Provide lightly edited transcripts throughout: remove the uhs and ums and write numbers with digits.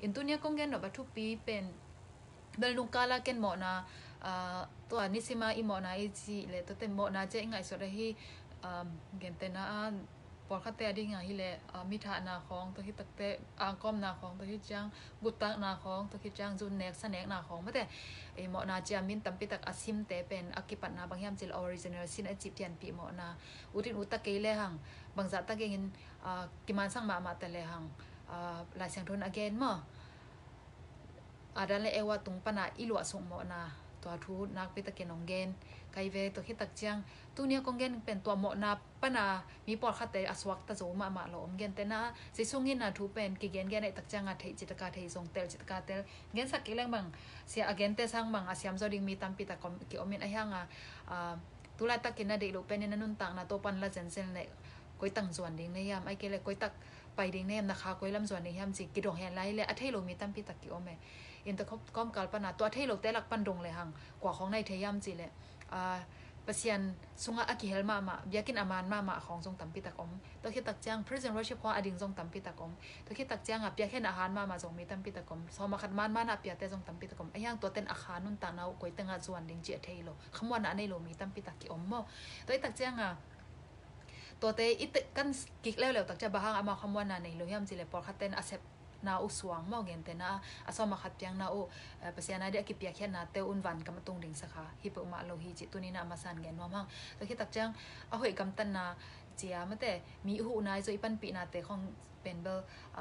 อินตุเนียกงเกนเนาะบัทุปีเป็นเบลนุกาลาเกนหมอนาตัวนิสิมาอีหมอนาอีจีเลยตัวเต็มหมอนาเจ๊งไงสุดเลยที่เกนเตนะปอดขัดเตะดิ้งไงฮิเลมิถานาของตัวที่ตักเตะก้อมนาของตัวที่จังบุตรนาของตัวที่จังจุนเน็กสแน็กนาของไม่แต่หมอนาเจามินตั้มปิตักอาซิมเตเป็นอากิปัตนาบางยามจิลออริจินัลซินอจิปเตียนปีหมอนาอุตินอุตตะเกเลหังบางจัตตะเกงินกิมันสังมาแต่เลหังลายเสียงทนอเกนมั้งada le ewa tung pana ilwa sung mo na to thu nak pi ta ke nong gen kai ve to khi tak chiang tu nia kong gen pen to mo na pana mi por khate aswak ta zo ma lo om gen te na si sungin na thu pen ki gen gen ai tak chang a thei chit ka thei zong tel chit ka tel gen sak ki lang bang sia again te sang bang asyam zo ding mi tam pi ta kom ki omin a hanga tu la tak na de lo pen na nun tang na to pan la zen sel ne koi tang zwan ding ne yam ai ke le koi takไปดิ่งเนี่ยนะคะก้อยลำส่วนนี้ยามจิกิดองแหนไล่เลยอัฐเทโลมีตั้มปีตักกิโอเมอินเตอร์ก้อมกาลปนาตัวอัฐเทโลเตลักปันดงเลยหังกว่าของในเทียมจิเลยเปเซียนสุงอากิเฮลมาเบียกินอามานมาของทรงตั้มปีตักอมตัวคิดตักจ้าง President Worship พออดิ่งทรงตั้มปีตักอมตัวคิดตักจ้างเบียแค่อาหารมาทรงมีตั้มปีตักอมสอมาขัดมันมาเบียแต่ทรงตั้มปีตักอมไอ้ยังตัวเต้นอาคารนุ่นตาเนาก้อยตั้งส่วนดิ่งเจเทโลคำว่านั้นในโลมีตั้มปีตักกิโอมตัวตักจ้างตัวเตะอิตกันกิกแล้วตักจะบ้างอามาคำว่านาในโลหิมจิเลปอร์คัตเตนอาเซปนาอุสวงมองเงินเตนะอาสอมาขัดเปียงนาอุเปเซียนาเดียกิเปียแค่นาเตอุนวันกำตุงดิ่งสักค่ะฮิปอุมาโลหิจิตุนีนามาสันเงินว่ามั่งตัวคิดตักจังเอาเหยกำตันนาเจียมแต่มีหูนายโจยปันปีนาเตของเป็นเบล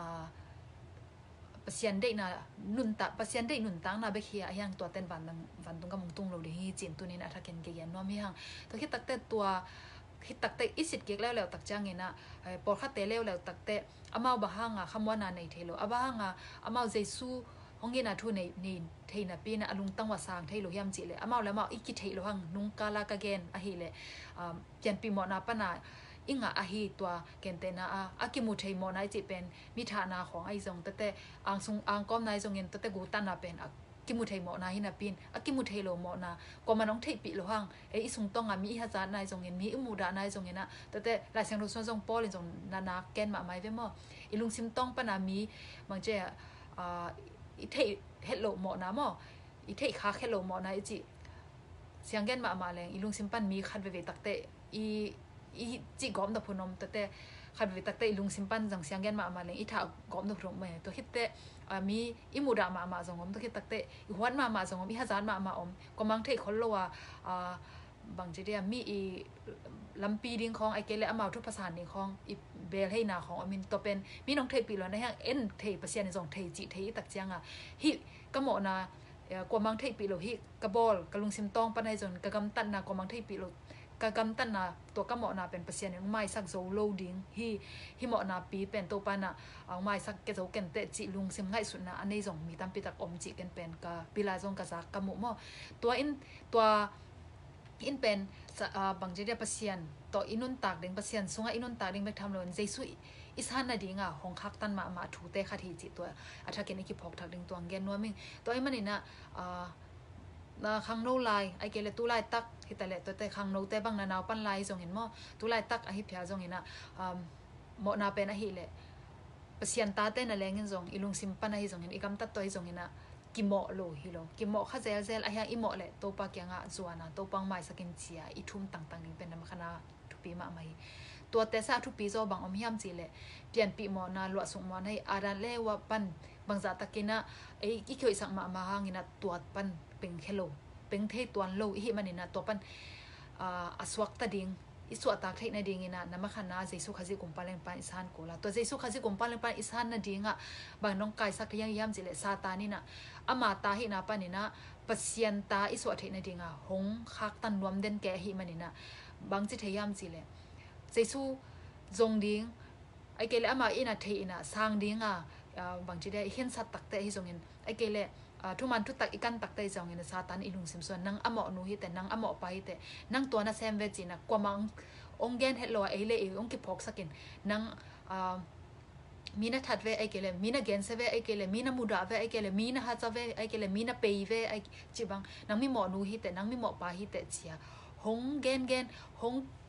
เปเซียนได้นานุนตะเปเซียนได้นุนตังนาเบคีอายังตัวเต้นวันตุงกำตุงโลหิจินตุนีนาทักเงินเกียนว่ามีหังตัวคิดตักเตตัวคิดตักเตอิสิตเกกแล้วตักจังเงินนะปอดขัดเตแล้วตักเตอามาบ้างคำว่านาในเทโลอาบ้างอามาเจซูห้องเงินนะทุนในเทนะปีนะอลุงตั้งว่าสางเทโลยามจิเลยอามาแล้วมาอีกิเทโลหังนุงกาลากะเกนอะฮิเลยเปลี่ยนปีหมอนาปนาอิงอะฮิตัวเกนเตนะอากิมุเทหมอนาจิเป็นมิถานาของไอซงแต่อังซุงอังก้อมนายซงเงินแต่กูตันนาเป็นกิมุเทหมอนาหินาปินกิมุเทโลหมอนาก็มาน้องเทปิโลหังอีสุงต้องมีฮัจานายจงเงินมีมูดานายจงเงินนะแต่หลายเสียงรู้ส่วนจงปอลจงนาแกนมาไม่เว้มอีลุงซิมต้องปนามีบางเจ้อีเทเฮลโลหมอนาหมออีเทคาเฮลโลหมอนาอีจิเสียงแกนมาแรงอีลุงซิมปันมีคันเวตักเตอีจิกอมตะพนมแต่คันเวตักเตอีลุงซิมปันจังเสียงแกนมาแรงอีถากอมตะพนมแม่ตัวคิดแต่มีอิมูดามาจงอมตัวคิดตักเตอีหวนมาจงอมอีฮัจานมาอมก็มังเทคคนโลบางทีเดียมีลำปีดิ้งของไอเกลและอามาทุกภาษาดิ้งของอีเบลให้นาของอามินตัวเป็นมีน้องเทปีแล้วนะฮะเอ็นเทปเซียนในสองเทจิเทตักเจียงฮิกะหมอนะกว่ามังเทปีโลฮิกะบอลกะลุงซิมตองปนในจนกะกำตันนากว่ามังเทปีโลกะกำตันนาตัวกะหมอนาเป็นเซียนในไม้สักโซโลดิ้งฮิหมอนาปีเป็นตัวปานะเอาไม้สักเกโซเกนเตจิลุงซิมง่ายสุดนะอันนี้จงมีตามปีตักอมจิกันเป็นกะปีลาจงกะซักกะหมูหม้อตัวอินเป็นบางทีเดียเซียนต่ออินุนตากเด้งเซียนสงอินุนตากเด้งไปทำเลยเจสุอิสานนาดิ่งหงคักตันมาถูเตะคาทีจิตัวอาทักเกนิกิพอกทักเด้งตัวเงินนัวมิงตัวไอ้มันนี่นะขังโนไลไอเกลตุไลตักฮิตาเลตัวแต่ขังโนเตบังนานาวปันไลจงเห็นมั้งตุไลตักอหิพยาจงเห็นนะหมอนาเป็นอหิเลเซียนตาเต้นอะไรเงี้ยจงอิลุงซิมปันอหิจงเห็นอีกำตัดตัวจงเห็นนะกิโมโลฮิโลกิโมข้าเซลอะยังอิโมเลโตปากยังจวนนะโตปังไม่สักินเชียอีทุ่มต่างๆนี่เป็นน้ำขนาทุปีมาไม่ตัวเตซ่าทุปีโซบังอมยามจีเลเปลี่ยนปีหมอนาลวดส่งหมอนให้อาดันเลวปันบางจากตะกินะไอ้อีเคยสั่งมาหางินะตัวปันเป็นเคโลเป็นเทตัวโลอีมันนี่นะตัวปันอสวักตะดิงอิสวตากเทนดิ่งนะน้ำขันนาเจสุขจิกุมปัลเลนปันอิสานกูละตัวเจสุขจิกุมปัลเลนปันอิสานนาดิ่งบางน้องกายสักยังยามจิเลซาตานี่นะอามาตาหินาปันนี่นะปัสยันตาอิสวเทนดิ่งหงคักตันรวมเด่นแก่หิมันนี่นะบางจิเทยามจิเลเจสุจงดิ่งไอเกลอามาอินาเทอินะสร้างดิ่งบางจิได้เห็นสัตตักแต่ฮิจงเห็นไอเกลทุมันทุตักอีกันตักแต่จงเงินซาตันอีลุงซิมส่วนนังอโมนูฮิแต่นังอโมไปแต่นังตัวน่ะแซมเวจินะกว่ามังองเกนเฮลโลเอเลองกิพอกสักินนังมีน่าทัดเวไอเกลมีน่าเกนเซเวไอเกลมีน่ามุดาเวไอเกลมีน่าฮัจเวไอเกลมีน่าเปย์เวไอจิบังนังมีหมอนูฮิแต่นังมีหมอปาฮิแต่เจียหงเกนหง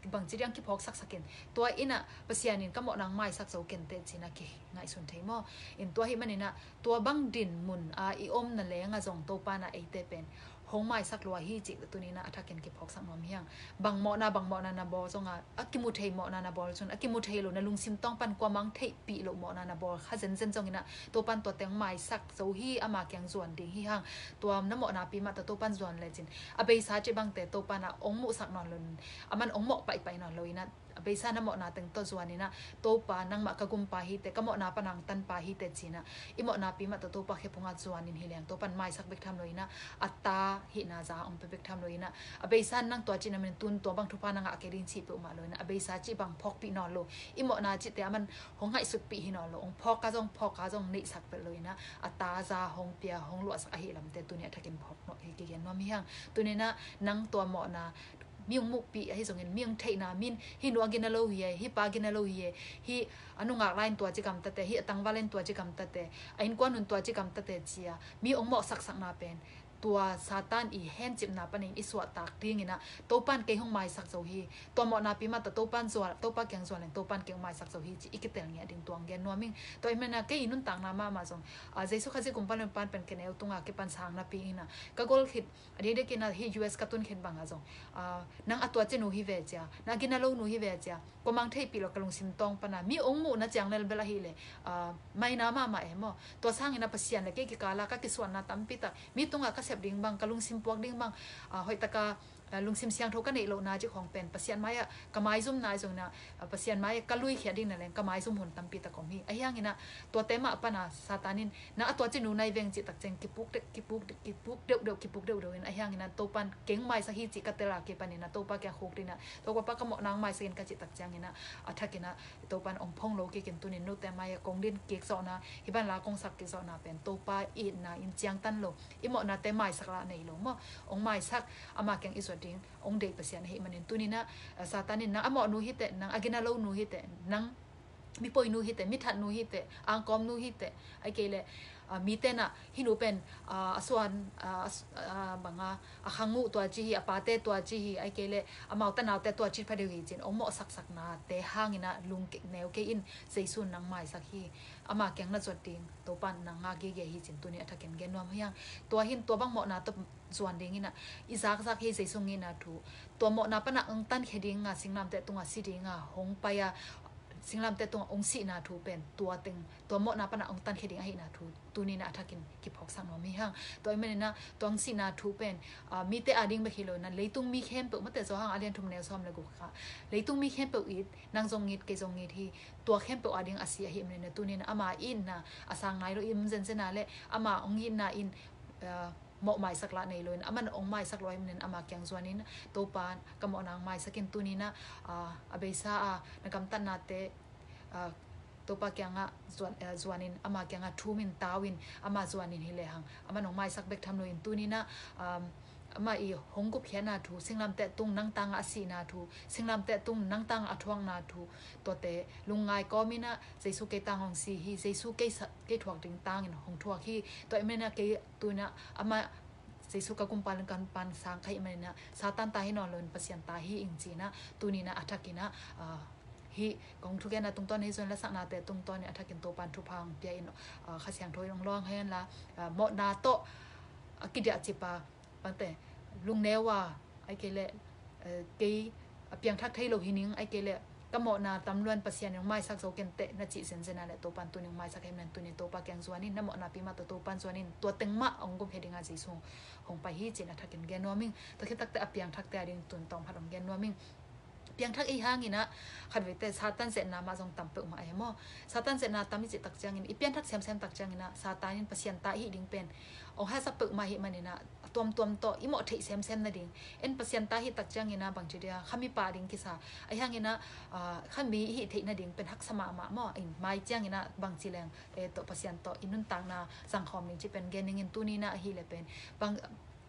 บางจียังคิพอกสักสักเกนตัวอินะปัสยานินก็เหมาะนางไม้สักโซเกนเตจินะเกง่ายสุนเทมออินตัวฮิมันนี่นะตัวบังดินมุนอีอมนั่นแหละงาจงโตปานะไอเตเป็นหงไม้สักลัวฮีจิตัวนี้นะอัฐกันคิพอกสักนอมเฮียงบางเหมาะนะนะบอลจงอากิมุเทเหมาะนะบอลจนอากิมุเทโลนะลุงซิมต้องปันกว่ามังเทปีโลเหมาะนะบอลข้าเซนจงนะตัวปันตัวเต็งไม้สักโซฮีอามาแกงส่วนดิ่งฮีหังตัวน้ำเหมาะนะปีมาตัวปันส่วนเลยจินอเบยซาจิบังแต่ตัวปันองมุสักนอนลนมันองเหมาะไปนอนเลยนะเบยซาน้ำเหมาะนะเต็งตัวส่วนนี่นะตัวปานังมากะกุมปาฮีแต่ก็เหมาะนะปนังตันปาฮีแต่จีนะอีเหมาะนะปีมาตัวปาเขพงอาส่วนนี่เฮียงตัวปันไม้สักเบกทำเลยนะอัตตาหินาจาองไปเบกทำเลยนะอเบยซานั่งตัวจีนะมันตุนตัวบางทุพานังอาเกดินชีเปิมาเลยนะอเบยซาจีบังพอกปีนอนโลอีเหมาะนะจิตแต่มันหงให้สุดปีหินอนโลองพอกกะจงนิสักไปเลยนะอัตตาจาหงเปียหงหลวสักหิลำแต่ตัวเนี้ยถ้ากินพอกเนาะเกี่ยนว่ามีหังตัวนี้นะนั่งตัวเหมาะนะมีงมุกปีให้ส่งเงินมีงเทนามินฮินัวกินโลฮีฮิปากินโลฮีฮิอนุงากไลน์ตัวจิกรรมตัดแต่ฮิตังวาเลนตัวจิกรรมตัดแต่ไอ้กวนนุนตัวจิกรรมตัดแต่เจียมีองค์เหมาะสักนาเป็นตัวซาตานอีเฮนจิบนาปนิมอิสวตากดิ้งนะโตปันเกยห้องไม้สักโซฮีตัวเหมาะนาปีมาแต่โตปันส่วนโตปันเกียงส่วนแหล่งโตปันเกียงไม้สักโซฮีจีอีกเตลเนี่ยดิ่งตัวเงี้ยนัวมิงตัวเอ็มนะเกยนุนต่างนามาส่งเจสุขจิกุมปันปันเป็นเกเนลตุงอาเกปันสางนาปีนะก็กอลคิดอันนี้ได้กินนะฮีUSกระตุ้นเข็นบางอ่ะส่งนังอัตัวเจนูฮีเวเจียนังกินนาโลนูฮีเวเจียก็มังเทปีเรากำลังซิมตองปนามีองค์หมู่นะจังเนลเบลาฮีเลยไม่นามาเอ็มตัวสร้างอินะปัสยานเลยเกยกาลาก็กิส่วนนาตัมปิตามีตุงอาก็เสพดิ่งบางกำลังซิมพวกดิ่งบางหอยตะกาลุงซิมเสียงทกันในโลนาจิของเป็นปัสยันไม้กำไม้ซุ่มนายจงนะปัสยันไม้กลุยเขียดินนั่นแหละกำไม้ซุ่มหุ่นตั้มปีตะของมีไอ้ยังงี้นะตัวเต็มปนาซาตานินนะตัวจินูในเวงจิตักเจงกิปุกเดียวไอ้ยังงี้นะตัวปันเก่งไม้สักฮีจิกัตเตลาเกปันนี่นะตัวปากแกโคกดินะตัวปากก็เหมาะนางไม้เซนกัจิตักเจงงี้นะถ้ากินนะตัวปันองพงโลเกกินตัวนี้โนแต่ไม้กงดินเกกโซนะฮิบันลากงสักเกกโซนะเป็นตัวปาอินนะอินเจียงตันโลอิเหมาะนะแต่ไม้สักละในโลมั้งองไม้สักอามาแกงอิสวดิงองเด็กเสียนให้มันตุนี่นะซาตานินนะอมอนูฮิเตนังอากินาโลนูฮิเตนังมีปอยนูฮิเตมิทัดนูฮิเตอังกอมนูฮิเตไอเกเลมีเตนะฮินูเป็นส่วนบางขังงูตัวจีฮีอปาเตตัวจีฮีไอเกเลอมาตันเอาแต่ตัวจีพาเดียวจินองเหมาะสักนาเตหางนะลุงแนวเกอินเซซุนนังไม้สักฮีอามาแกงน่าจดดิ่งตัวปันนังงาเกยฮิจินตัวนี้ถ้าแกงเกนวมยังตัวหินตัวบางเหมาะนะตัวส่วนดิ่งนะอิซักฮีเซซุงงินะทูตัวเหมาะนะปนักอังตันเขดิ่งสิงลำแต่ตัวสิดิ่งหงไปสิงลำแต่ตัวองค์สีนาทูเป็นตัวเต็งตัวเหมาะนะปนักองตันเขดิ่งให้นาทูตัวนี้นะถ้ากินกิบหอกสังนอมีห้างตัวไอ้เมื่อนะตัวองค์สีนาทูเป็นมีแต่อาดิ่งไปคิโลนั้นเลยตุ้งมีเข้มเปิดมาแต่โซห้างอาเลียนทุ่มแนวซ้อมเลยกูค่ะเลยตุ้งมีเข้มเปิดอีดนางทรงงิดเกจงงิดที่ตัวเข้มเปิดอาดิ่งอาเซียเห็นเนี่ยตัวนี้นะอามาอินนะอาสังไนโรอิมเซนเซนาเล่อามาองยินนะอินเหมาะไม้สักละในเลยมันองไม้สักร้อยมันอามาแกงส่วนนี้นะตัวปานกำมอนางไม้สักกินตัวนี้นะอเบซ่านักำตันนาเตตัวปากยังส่วนนี้อามาแกงทูมินตาวินอามาส่วนนี้ฮิเลหังอามาองไม้สักเบกทำเลยตัวนี้นะมาอีหงกุบเขียนาทูสิงลำแต่ตุงนังตังอาศีนาทูสิงลำแต่ตุงนังตังอทวงนาทูตัวเตลุงไงก็มินะเจสุเกตังของซีฮีเจสุเกถวกดึงตังหงถวกฮีตัวเมนะเกตัวนะอามาเจสุกกุมปันกันปันสางไข่เมนะซาตันตาให้นอนเลยปัสยันตาฮีอิงจีนะตัวนี้นะอัฐกินะฮีกองทุกแกนะตรงตอนนี้ส่วนละสักนาแต่ตรงตอนนี้อัฐกินตัวปันทุพังเปียอินข้าเสียงถอยลองให้ละโมนาโตกิเดียจิปาบางแต่ลุงแนวว่าไอเกเลเกยเพียงทักไทยโลหินิงไอเกเลก็เหมาะนาตำรวจปัสยานยังไม่สักโซเกนเตนะจิเซนเซนาและตัวปันตัวยังไม่สักเห็นนั่นตัวนี้ตัวปากแกงส่วนนี้น้ำเหมาะนาปีมาตัวปันส่วนนี้ตัวเต็งมะองกุมเพดิงาสีส่งของไปฮีจินะทักเกนแกนัวมิงตัวคิดตักแต่เพียงทักแต่ดิ่งตุนตองพัดองแกนัวมิงเพียงทักอีห้างอีนะขัดไว้แต่ซาตันเสนามาทรงต่ำเปิดมาไอ้หม้อซาตันเสนาตามิจิตักจังอินอีเพียงทักแซมตักจังอินะซาตานินปัสยันตาฮีดิ่งเป็นองให้สับเปิดมาหิมันนี่นะตัวโตอีหมอที่แซมนะดิ่งเอ็นปัสยันตาฮีตักจังอินะบางทีเดียข้ามีป่าดิ่งกิสาไอ้ห้างอินะข้ามีฮีที่นะดิ่งเป็นฮักสมาหม้ออินไม้จังอินะบางทีแรงตัวปัสยันโตอินุนต่างนาสังคมนี่ที่เป็นเกนิงินตัวนี้นะฮีเลยเป็นบางต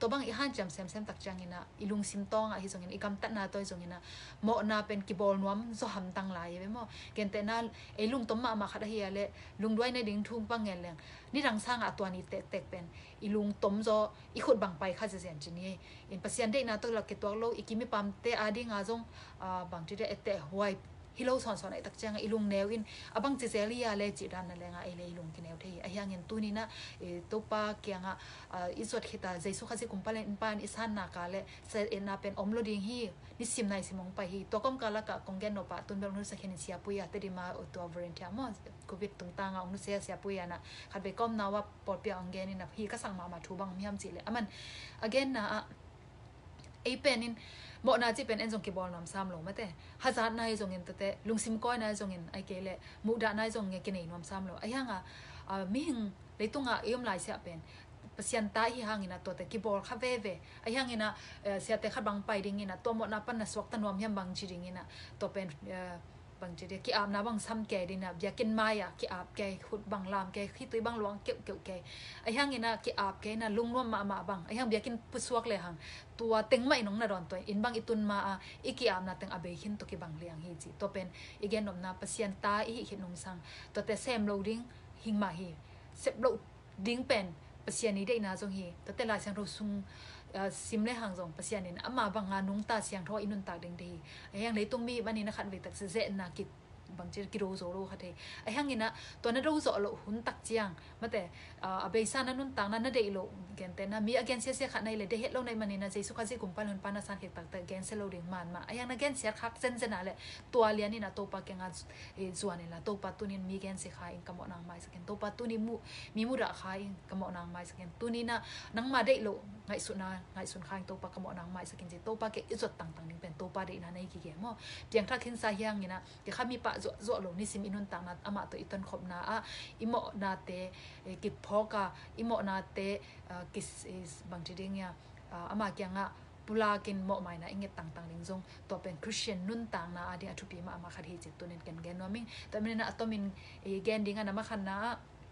ตัวบางอีหันจำเซมตักจังอินะอีลุงซิมตองอ่ะฮิซงอินอีกำตัดนาตัวซงอินะโมนาเป็นกิบอลนวมโซหัมตังลายเว้ยโมเกนเตนาไอลุงต้มมาขัดเฮียเลยลุงด้วยในดิ่งทุ่งปังเงินแรงนี่รังสร้างอ่ะตัวนี้เตกเป็นอีลุงต้มโซอีขุดบังไปข้าจะเสียนจีนี่อินปัสยันเด็กนาตัวหลักเกตัวโลอีกิมิปามเตอาดิงอาจงบางทีเดเตหวยฮิโลสอนไอ้ตักจังอีลุงแนวอินบังเจเซลียเลจิรันนั่นแหละไอเลยลุงกินแนวที่ไอยังเงินตัวนี้นะตัวปาเกียงอ่ะอิสวดขิตาใจสุขาจิกุมปาเลนปานอิสันนากาเลเซเอ็นนาเป็นอมโลดิงฮีนิสิมนายสิมงไปฮีตัวก้มกาลกะกงแกนโนปะตุนเบลนุสเคนเซียปุยาเตดิมาตัวเวรนเทียมอโควิดตุงตางอ่ะนุเซียเซียปุยานะขัดไปก้มนาว่าปอดเปียงแกนี่นะฮีก็สั่งมาทูบังมิยามจิเลยมัน again นะไอเป็นนินโมนาจิเป็นเอ็นจงกิบอลน้ำซ้ำลงมาแต่ฮัจาร์นายจงเงินแต่ลุงซิมก้อยนายจงเงินไอเกลมุดานายจงเงินกินเองน้ำซ้ำลงไอยังมิหิงเลยตุงเยี่ยมลายเสียเป็นเปอร์เซ็นต์ตาที่ห่างอินะตัวแต่กิบอลข้าเว่ไอยังอินะเสียแต่ขัดบังไปดิ่งอินะตัวโมนาปันนัสวักตันวมยังบังจีดิ่งอินะตัวเป็นบางทีเดียกี่อาบน้ำบางซ้ำแกดินะอยากกินไม้อะกี่อาบแกขุดบางลามแกขี้ตุยบางหลวงเกี่ยวแกไอ้ห่างนี่นะกี่อาบแกนะลุงร่วมมาบางไอ้ห่างอยากกินพุสวกเลยห่างตัวเต็งไม่น้องนะดอนตัวอินบางอิตุนมาอีกี่อาบนะเต็งอาเบยหินตัวกี่บางเลี้ยงฮีจีตัวเป็นอีแกนอมนาเปอร์เซ็นต์ตาอีหินนงสังตัวแต่เซมโลดิ้งหิงมาฮีเซมโลดิ้งเป็นเปอร์เซ็นต์นี้ได้นะจงฮีตัวแต่ลายเสียงเราซุงซิมเลยห่างจงเปอร์เซ็นต์นี่นะมาบางงานนุ่งตาเสียงทออินุนตาดึงดีไอ้ยังเลยตุ้งมีวันนี้นะขัดเวตักเซนนากิบางทีกิโลโซโลค่ะเทไอ้ห่างนี้นะตัวนั้นเราโซโลหุ่นตักเจียงมาแต่เบย์ซานั้นนุ่นต่างนั้นนั่นเดโลเกนเตนะมีอเกนเสียค่ะในเลยเดเฮตโลในมันนี่นะใจสุขาจิกุมปันหุ่นปานาสันเหตุตักแต่เกนเซโลเด้งมันมาไอ้ยังนะเกนเสียคักเซนนะเลยตัวเลียนี่นะตัวปากเกงส่วนนี่ละตัวปาตุนินมีเกนเสียค่ะอินกำมอนางไม้สเกนตัวปาตุนิมีมุระค่ะอินกำมอนางไม้สเกนตัวนี้นะนังมาเดโลไงสุนาไงสุนข้างตัวปากกำมอนางไม้สเกนจิตัวปากเกอิจดต่างๆนี่เป็นตัวปาเดนะในกี่เกมเพียงถ้าขึ้นสายยังนี่นะเดี๋ยวข้ามีปะโจโลนี่สิอินุนต่างนัดอามาตัวอิตันขบนาอิโมนาเตกิพอกาอิโมนาเตกิสบางทีเดียอามาเกียงปุลากินโมไม่นะอิงเงต่างๆลิงซงตัวเป็นคริสเตียนนุ่นต่างนะอดีตทุปีมาอามาขัดเหตุตัวนี้กันแกนว่ามิงแต่ไม่นะตัวมินแกนดิ้งนะมาขันนะ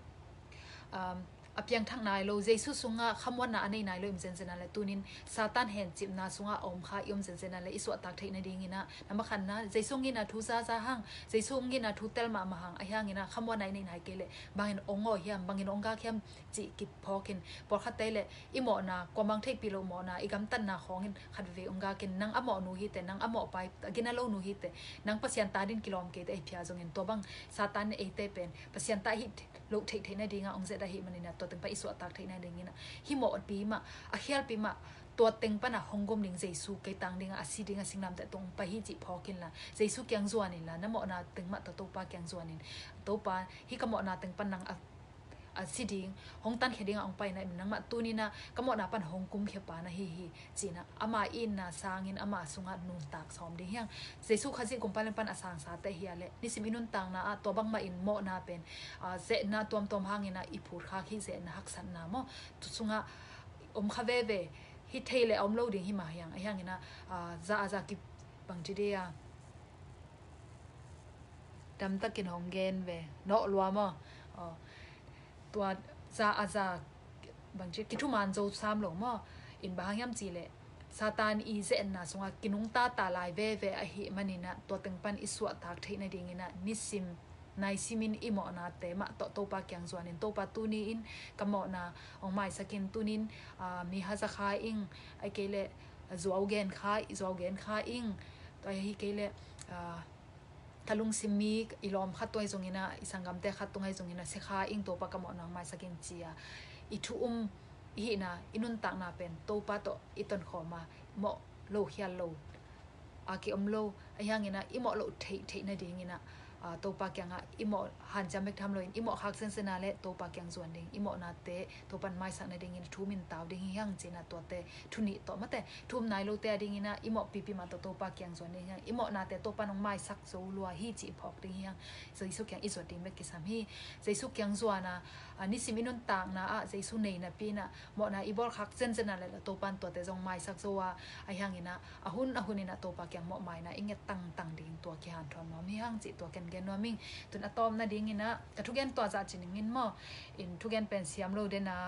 อเพียงทั้งนายโลเจสุสุงะคำว่านาในนายโลอิมเซนเซนันเลยตุนินซาตานเห็นจิบนาสุงะอมขาอิมเซนเซนันเลยอิสวตักเทนดิ้งนะน้ำมันขันนะเจสุงินะทุซาซาหังเจสุงินะทุเตลมาหังไอหังนะคำว่าในนายเกลบางอินองอเฮียมบางอินองกาเฮียมจิกิพอกินปอดขัดเตลอิโมนากวามังเทปิโลโมนาอิกัมตันนาของอินขัดเวองกากินนังอโมนูฮิเตนังอโมไปกินนาโลนูฮิเตนังปัสยันตาดินกิโลมเกตไอพิอาจงอินตัวบังซาตานเอเตเป็นปัสยันตาฮิโลเทเทนดิ้งองเซดาฮิมันนี่นะตัวตึงไปอิสวตักเทนดิ้งนะฮิโมอดปีมาอาเฮียลปีมาตัวเต็งปนะฮงกงดิงเจสุไกตังดิงอาศิดิงอาสิงนามแต่ตรงไปฮิจิพอกินละเจสุเกียงจวนนี่ละน้ำหมอนาตึงมาตัวปาเกียงจวนนี่ตัวปาฮิกหมอนาตึงปันนังอาศิดิงฮงตันเขดิงองไปนะนังมาตัวนี่นะกหมอนาปันฮงกุมเขปานะฮิจีนะอามาอินนะสางินอามาสุงัดนุนตากสอมดิเฮียงเจสุขจิกุมปันปันอาสางสาแต่เฮียเลนิสิมินุนตังนะตัวบังมาอินหมอนาเป็นเจนะตัวหางอินะอิพูดข้าขี้เจนะฮักสันนะมอตุสุงะขเวเวฮิเทเลอมโลดิ้งฮิมายังไอ้ยังนะจะกิบางทีเดียดำตะกินหงเกนเวเนาะรัวมั้งตัวจะบางทีกิทุมันโจสามหลงมั้งอินบางยามจีเลซาตานอีเจนนะสงกินุงตาตาลายเวไอฮิมันนี่นะตัวตึงปันอิสวะตากเทนดิ้งนะนิสิมนายซิมินอิโมนาเตมาโตปาเกียงจวนนินโตปาตูนีอินกำมอนาองไม่สกินตูนินมีฮัซาคาอิงไอเกเลจวาวเกนคาอิงตัวฮิเกเลทะลุงซิมีอิลอมขัดตัวไอจงอินะอิสังกัมเตขัดตัวไอจงอินะเสคาอิงโตปากำมอนาไม่สกินเจียอิทุฮินะอินุนตักนาเป็นโตปาโตอิตันขอมาโมโลเฮียโลอากิอมโลไอยังอินะอิโมโลเทนะดิ้งอินะตัวปากยังอิโมหันจำเบกทำเลยอิโมหักเซนเซนาเลตัวปากยังส่วนดิ่งอิโมนาเตตัวปันไม้สักในดิ่งอินทูมินตาวดิ่งยังจีน่ะตัวเตทุนิตัวมาแต่ทุ่มนายโลเตดิ่งอินะอิโมปีมาตัวปากยังส่วนดิ่งยังอิโมนาเตตัวปันน้องไม้สักโซลัวฮีจีพอกดิ่งยังใจสุกยังอิสวดดิ่งเบกกิสามฮีใจสุกยังส่วนนะนิสิมินุนต่างนะใจสุเนยนะปีนะโมนาอิบอลหักเซนเซนาเลตัวปันตัวเตจงไม้สักโซวาไอยังอินะหุ่นอินะตัวปากยังโมไม้นะอิงเงตั้งดิ่งตัวขี้หันทอนน้องมียังจีตัวแกนว่ามิงตุนอะตอมนะดิ้งอินะแต่ทุกแกนตัวจัดจินิงินมออินทุกแกนเป็นเสียมโลเดนะ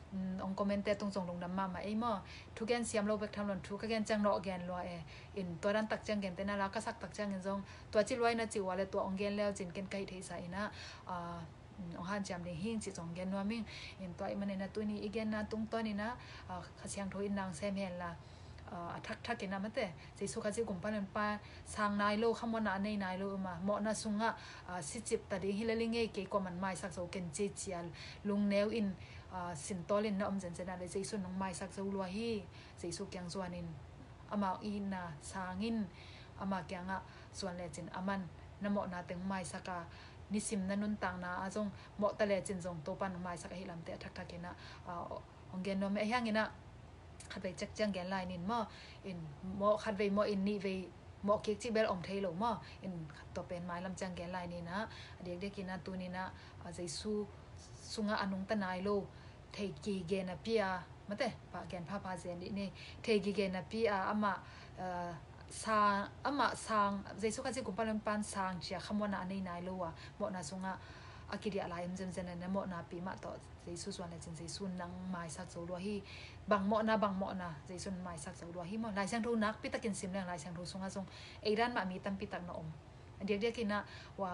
องคอมเมนต์แต่ตรงส่งลงดำมาไอ้หม้อทุกแกนเสียมโลเบกทำหล่นทุกแกนจังรอแกนรออินตัวด้านตักจังแกนแต่น่ารักก็สักตักจังเงินซงตัวจิตไว้นะจิวอะไรตัวองแกนแล้วจินแกนไก่เทใส่นะองหันจำเดหิงจิตองแกนว่ามิ่งอินตัวมันเนี่ยนะตัวนี้อีแกนนะตรงตัวนี้นะข้าเสียงโทอินนางแซมเฮนละทักกินน้ำมันแต่ใจสุขจิกุมปันป้าสางนายโลคำว่านาในนายโลมาเหมาะนะสุงะสิจิบแต่ดีฮิเลลิงเงเกกว่ามันไม่สักโซเกนเจเจียลลุงแนวอินสินโตลินนะเจนเจนาเลยใจสุน้องไม่สักโซลัวฮีใจสุกยังส่วนนินอามาอินนะสางินอามาแกงส่วนเลจินอามันน้ำเหมาะนาเต็งไม่สักนิสิมนันุนต่างนาจงเหมาะแต่เลจินจงโตปันไม่สักให้ลำเตะทักกินนะองเกนโนไม่ยังกินนะขัดไปจักจังแกนไลนินมออินมอขัดไปมออินนี่ไปมอเก็กจิเบลอมเทโลมออินตัวเป็นไม้ลำจังแกนไลนี่นะเด็กๆกินนะตัวนี้นะใจสู้สุงะอนุงตนายโลเทกีเกนเปียมาเตะปะแกนพาเซนนี่เทกีเกนเปียอามาสางอามาสางใจสู้กันจิกุมปันปันสางเชียคำว่านาในนายโลอ่ะมอนาสุงะอากิริอะไรมันจะเนี่ยมอนาปีมาต่อใจสู้ส่วนอะไรใจสู้นังไม้สักโซดัวฮีบางเหมาะนะใจส่วนไม้สักโซดัวฮีมอลายเสียงทูนักพิตากินซิมเรื่องลายเสียงทูสุงะทรงไอ้ด้านมามีตั้มพิตักนอมเด็กๆกินนะว่า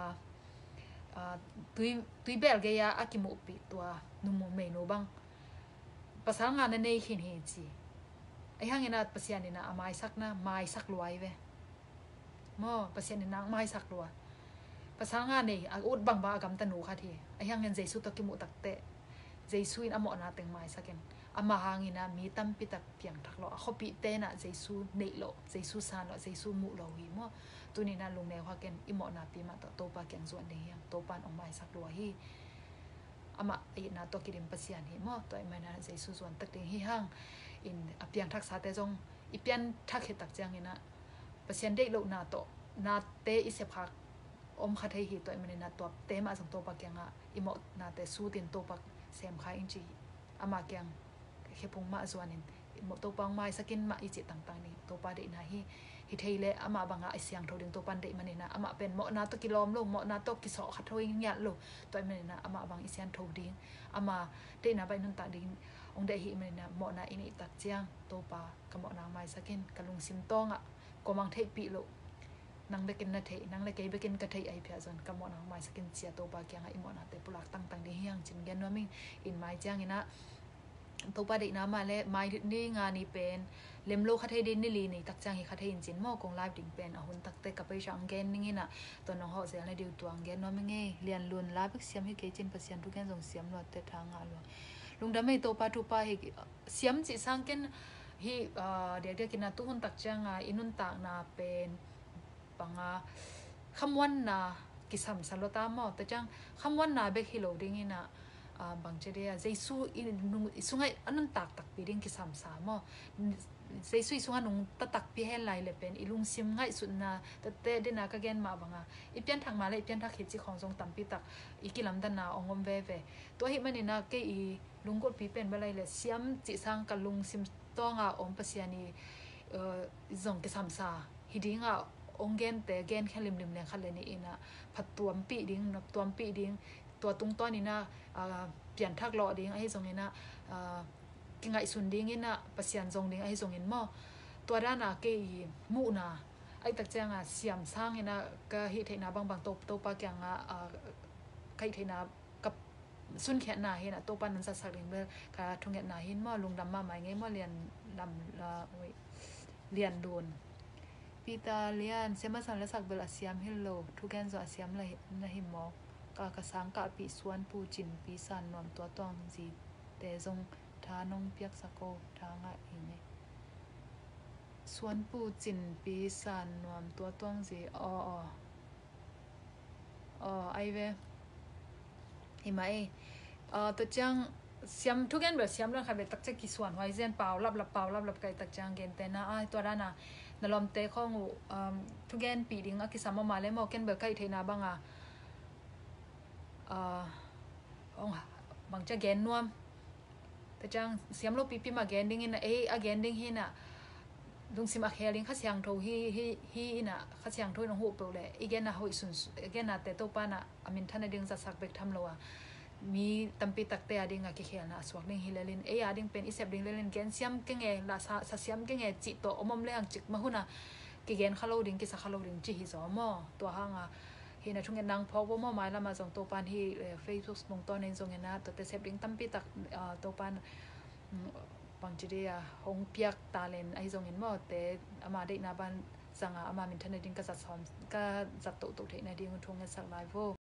ตุยเบลเกียอากิโมปิตัวนุ่มเมนูบังภาษางานในขินเฮจีไอ้ห้างเงินภาษาเนี่ยนะไม้สักนะไม้สักรวยเว้มอภาษาเนี่ยนางไม้สักรวยภาษางานเนี่ยอุดบังบากำตันูค่ะทีไอ้ห้างเงินใจสุตะกิโมตักเตะใจสุอินอโมนาเต็งไม้สักเงินอามาหางนะมีตั้มปิตักเพียงทักโลเขาปีเตนะใจสุเนโลใจสุซานโลใจสุมุโลหิมอตัวนี้นะลงแนวว่าเกนอิโมนาปีมาโตปาเกนส่วนเดียงโตปานออกไม้สักรวยฮีอามาไอ้นาตัวกิริมปัสยานหิมอตัวไอ้ไม่นาใจสุส่วนตักเดียงฮีห้างอินอเพียงทักษะแต่จงอีเปียนทักเหตุตักจังนะปัสยานได้โลนาโตนาเตอิเสพักอมคาเทหิตัวไอ้ไม่นาตัวเตมาสังโตปาเกงอะอิโมนาเตสู้ตินโตปักเซมคายอินจีอามาเกงเขพงมาส่วนนินอิโมโตปังไม้สกินมาอิจิตต่างๆนี่โตปาเดนาฮีฮิเทเลอามาบังอาเสียงโทดิงตัวปันเดมันนี่นะอามาเป็นเหมาะนาตัวกิโลมลงเหมาะนาตัวกิโสขัดโทยิงยัดลงตัวมันนี่นะอามาบังอิเสียงโทดิงอามาเดนาไปนั่นตักดิงองเดหิมันนี่นะเหมาะนาอินิตักเจียงตัวปากเหมาะนางไม้สกินกะลุงซิมตองอ่ะก็มังเทปีโลนางเบกินนาเทนางเลกเบกินกะเทไอเพียจนกะเหมาะนางไม้สกินเสียตัวปาเกียงไอเหมาะนาเตปุลักตั้งเดียงจินเกนว่ามิงอินไม้เจียงนี่นะตัวปาเด็กน้ำมาและไม้นี่งานนี่เป็นเล็มโลคาเทดินนี่ลีนี่ตักจังฮิคาเทอินจินมอกงไลฟ์ดิ่งเป็นหุ่นตักเตกับไปช่างเกนนี่นะตัวน้องเขาเสียงในดิวตัวเกนว่าไม่ไงเรียนล้วนลาบิกเสียมให้เกจินปัสยันทุกแกนส่งเสียมลวดเตทางงานลวดลุงดำไม่ตัวปาทุปาให้เสียมจิสังเกนฮิเด็กกินนะตุหุ่นตักจังอินุนตักนาเป็นปังคำวันนากิสัมสัลตามอแต่จังคำวันนาเบกฮิโลดิ่งนี่นะบางเจดีย์ใจสู้อินุสุงไงอันนั้นตักปีดิ่งกิสามสามอ่ะใจสู้สุงไงนุ่งตักปีให้ไหลเลยเป็นอิลุงซิมไงสุดนะแต่เต้เดน่าก็แกนมาบังอีเปียนทางมาเลยอีเปียนทักเห็ดจีของทรงตั้มปีตักอีกิลำดันนาองงมเว่ตัวเห็ดมันนี่นะก็อีลุงกดปีเป็นอะไรเลยเสียมจีสังกับลุงซิมต้ององปัสยานีจงกิสามสาฮิดิ้งองเกนแต่เกนแค่ลิมเนี่ยคันเลยนี่อินะผัดตัวปีดิ้งนับตัวปีดิ้งตัวตรงต้นนี่นะเปลี่ยนทักหล่อดิ้งไอ้ทรงนี้นะกิงไอสุนดิ้งนี่นะปัสยันทรงดิ้งไอ้ทรงนี้มั่วตัวด้านน่ะเกยมู่นะไอ้ตักแจงเสียมสร้างนี่นะก็ฮิตนะบางโตปากยังใครฮิตนะกับสุนแขนนาเห็นโตปานันสักดิ้งเบลกับทุ่งแขนนาเห็นมั่วลุงดำมาหมายไงมั่วเรียนดำละเรียนโดนปีตาเลียนเซมาสันและสักเบลอาเซียมฮิลโลทุกแกนจะอาเซียมละนะหิมอกากระสังกะปีสวนปูจินปีสันนวมตัวตองจีแต่ทรงทานงเปียกสะโกทางะอีเนี่ยสวนปูจินปีสันนวมตัวตองจีไอเวหิมะตัวจังเสียมทุกแกนแบบเสียมเรื่องใครเป็นตักจะกี่ส่วนไว้เส้นเปล่ารับไก่ตักจังเกนแต่นะตัวด้านน่ะนลอมเตะของทุกแกนปีดิ้งกิสามมาเลยมอเกนเบอร์ไก่เทน่าบ้างบางจะแกนนวมแต่จังเสียมโลปีมาแกนดิ้งนะแกนดิ้งนะลุงสิมาแคลิงข้าเสียงโทฮีนะข้าเสียงโทน้องหูเปล่าเลยอีแกนนะหอยสุนอีแกนนะแต่ตัวป้านะอามินท่านในดึงสักเบกทำโลมีตัมปีตักเตะดิ่งอะเขียนนะสวกดิ่งฮิเลลินดิ่งเป็นอิเซบดิ่งเลลินเกนเซียมเกงลาซาเซียมเกงจิโตอมมเลงจิกมาหุนะเกนขลาวดิ่งกิสขลาวดิ่งจิฮิซอมอตัวหางเห็นนะทุ่งเงินนางพอกว่าหมายละมาส่งตัวปานที่เฟซบุ๊กมงต้นในส่งเงินนะตัวเตเซบดิ่งตัมปีตักตัวปานบางจีเดียหงเปียกตาเลนไอส่งเงินมอแต่อามาได้นาบันสังอามามินทันดิ่งก็จัดสอนก็จัดโตเทนะดิ่งทุ่งเงินสักไลฟ์